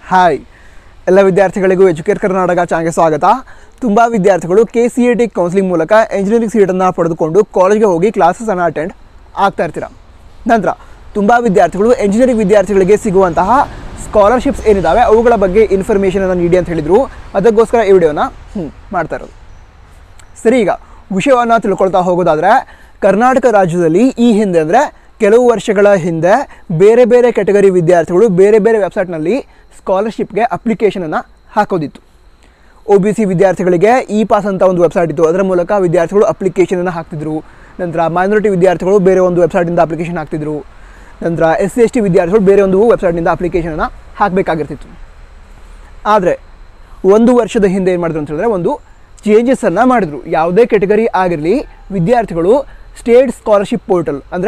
Hi ಎಲ್ಲ ವಿದ್ಯಾರ್ಥಿಗಳಿಗೂ educate Karnataka ಚಾನಲ್ಗೆ ಸ್ವಾಗತ. ತುಂಬ ವಿದ್ಯಾರ್ಥಿಗಳು KCET ಕೌನ್ಸಿಲಿಂಗ್ ಮೂಲಕ ಎಂಜಿನಿಯರಿಂಗ್ ಸೀಟನ್ನು ಪಡೆದುಕೊಂಡು ಕಾಲೇಜ್ಗೆ ಹೋಗಿ ಕ್ಲಾಸಸನ್ನು ಅಟೆಂಡ್ ಆಗ್ತಾ ಇರ್ತೀರ. ನಂತರ ತುಂಬ ವಿದ್ಯಾರ್ಥಿಗಳು ಎಂಜಿನಿಯರಿಂಗ್ ವಿದ್ಯಾರ್ಥಿಗಳಿಗೆ ಸಿಗುವಂತಹ ಸ್ಕಾಲರ್ಶಿಪ್ಸ್ ಏನಿದ್ದಾವೆ ಅವುಗಳ ಬಗ್ಗೆ ಇನ್ಫಾರ್ಮೇಷನನ್ನು ನೀಡಿ ಅಂತ ಹೇಳಿದರು. ಅದಕ್ಕೋಸ್ಕರ ಈ ವಿಡಿಯೋನ ಮಾಡ್ತಾ ಇರೋದು. ಸರಿ, ಈಗ ವಿಷಯವನ್ನು ತಿಳ್ಕೊಳ್ತಾ ಹೋಗೋದಾದರೆ, ಕರ್ನಾಟಕ ರಾಜ್ಯದಲ್ಲಿ ಈ ಹಿಂದೆ ಅಂದರೆ ಕೆಲವು ವರ್ಷಗಳ ಹಿಂದೆ ಬೇರೆ ಬೇರೆ ಕ್ಯಾಟಗರಿ ವಿದ್ಯಾರ್ಥಿಗಳು ಬೇರೆ ಬೇರೆ ವೆಬ್ಸೈಟ್ನಲ್ಲಿ ಸ್ಕಾಲರ್ಶಿಪ್ಗೆ ಅಪ್ಲಿಕೇಶನನ್ನು ಹಾಕೋದಿತ್ತು. OBC ವಿದ್ಯಾರ್ಥಿಗಳಿಗೆ ಇ-ಪಾಸ್ ಅಂತ ಒಂದು ವೆಬ್ಸೈಟ್ ಇತ್ತು, ಅದರ ಮೂಲಕ ವಿದ್ಯಾರ್ಥಿಗಳು ಅಪ್ಲಿಕೇಶನನ್ನು ಹಾಕ್ತಿದ್ರು. ನಂತರ ಮೈನಾರಿಟಿ ವಿದ್ಯಾರ್ಥಿಗಳು ಬೇರೆ ಒಂದು ವೆಬ್ಸೈಟಿಂದ ಅಪ್ಲಿಕೇಶನ್ ಹಾಕ್ತಿದ್ರು. ನಂತರ SC/ST ವಿದ್ಯಾರ್ಥಿಗಳು ಬೇರೆ ಒಂದು ವೆಬ್ಸೈಟ್ನಿಂದ ಅಪ್ಲಿಕೇಶನನ್ನು ಹಾಕಬೇಕಾಗಿರ್ತಿತ್ತು. ಆದರೆ ಒಂದು ವರ್ಷದ ಹಿಂದೆ ಏನು ಮಾಡಿದ್ರು ಅಂತ ಹೇಳಿದ್ರೆ, ಒಂದು ಚೇಂಜಸನ್ನು ಮಾಡಿದ್ರು. ಯಾವುದೇ ಕ್ಯಾಟಗರಿ ಆಗಿರಲಿ, ವಿದ್ಯಾರ್ಥಿಗಳು ಸ್ಟೇಟ್ ಸ್ಕಾಲರ್ಶಿಪ್ ಪೋರ್ಟಲ್ ಅಂದರೆ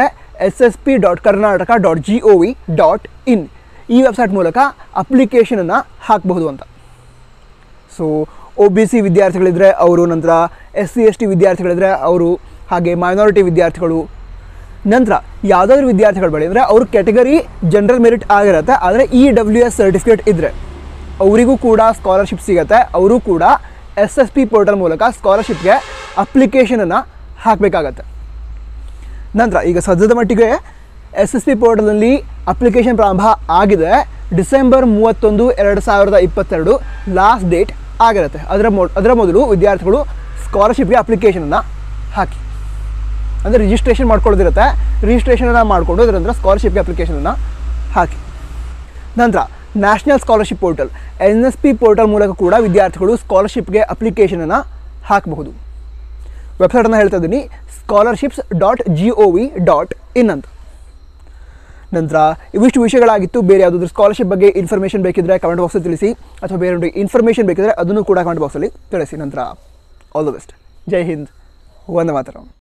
ssp.karnataka.gov.in ಈ ವೆಬ್ಸೈಟ್ ಮೂಲಕ ಅಪ್ಲಿಕೇಶನನ್ನು ಹಾಕಬಹುದು ಅಂತ. ಸೊ OBC ವಿದ್ಯಾರ್ಥಿಗಳಿದ್ದರೆ ಅವರು, ನಂತರ SC/ST ವಿದ್ಯಾರ್ಥಿಗಳಿದ್ದರೆ ಅವರು, ಹಾಗೆ ಮೈನಾರಿಟಿ ವಿದ್ಯಾರ್ಥಿಗಳು, ನಂತರ ಯಾವುದಾದ್ರೂ ವಿದ್ಯಾರ್ಥಿಗಳು ಬಳಿ ಅಂದರೆ ಅವ್ರ ಕ್ಯಾಟಗರಿ ಜನರಲ್ ಮೆರಿಟ್ ಆಗಿರುತ್ತೆ, ಆದರೆ EWS ಸರ್ಟಿಫಿಕೇಟ್ ಇದ್ದರೆ ಅವರಿಗೂ ಕೂಡ ಸ್ಕಾಲರ್ಶಿಪ್ ಸಿಗುತ್ತೆ. ಅವರು ಕೂಡ SSP ಪೋರ್ಟಲ್ ಮೂಲಕ ಸ್ಕಾಲರ್ಶಿಪ್ಗೆ ಅಪ್ಲಿಕೇಶನನ್ನು ಹಾಕಬೇಕಾಗತ್ತೆ. ನಂತರ ಈಗ ಸದ್ಯದ ಮಟ್ಟಿಗೆ SSP ಪೋರ್ಟಲ್ನಲ್ಲಿ ಅಪ್ಲಿಕೇಶನ್ ಪ್ರಾರಂಭ ಆಗಿದೆ. ಡಿಸೆಂಬರ್ 31, 2022 ಲಾಸ್ಟ್ ಡೇಟ್ ಆಗಿರುತ್ತೆ. ಅದರ ಮೊದಲು ವಿದ್ಯಾರ್ಥಿಗಳು ಸ್ಕಾಲರ್ಶಿಪ್ಗೆ ಅಪ್ಲಿಕೇಶನನ್ನು ಹಾಕಿ, ಅಂದರೆ ರಿಜಿಸ್ಟ್ರೇಷನ್ ಮಾಡ್ಕೊಳ್ಳೋದಿರುತ್ತೆ. ರಿಜಿಸ್ಟ್ರೇಷನನ್ನು ಮಾಡಿಕೊಂಡು ಅದರ ನಂತರ ಸ್ಕಾಲರ್ಶಿಪ್ಗೆ ಅಪ್ಲಿಕೇಶನನ್ನು ಹಾಕಿ. ನಂತರ national scholarship portal NSP portal ಮೂಲಕ ಕೂಡ ವಿದ್ಯಾರ್ಥಿಗಳು ಸ್ಕಾಲರ್ಶಿಪ್ಗೆ ಅಪ್ಲಿಕೇಶನನ್ನು ಹಾಕಬಹುದು. ವೆಬ್ಸೈಟನ್ನು ಹೇಳ್ತಾ ಇದ್ದೀನಿ, scholarships.gov.in ಅಂತ. ನಂತರ ಇವಿಷ್ಟು ವಿಷಯಗಳಾಗಿತ್ತು. ಬೇರೆ ಯಾವುದಾದ್ರೂ ಸ್ಕಾಲರ್ಶಿಪ್ ಬಗ್ಗೆ ಇನ್ಫಾರ್ಮೇಷನ್ ಬೇಕಿದ್ದರೆ ಕಮೆಂಟ್ ಬಾಕ್ಸಲ್ಲಿ ತಿಳಿಸಿ, ಅಥವಾ ಬೇರೆ ಇನ್ಫಾರ್ಮೇಷನ್ ಬೇಕಿದ್ದರೆ ಅದನ್ನು ಕೂಡ ಕಮೆಂಟ್ ಬಾಕ್ಸಲ್ಲಿ ತಿಳಿಸಿ. ನಂತರ ಆಲ್ ದ ಬೆಸ್ಟ್. ಜೈ ಹಿಂದ್, ವಂದೇ ಮಾತರಂ.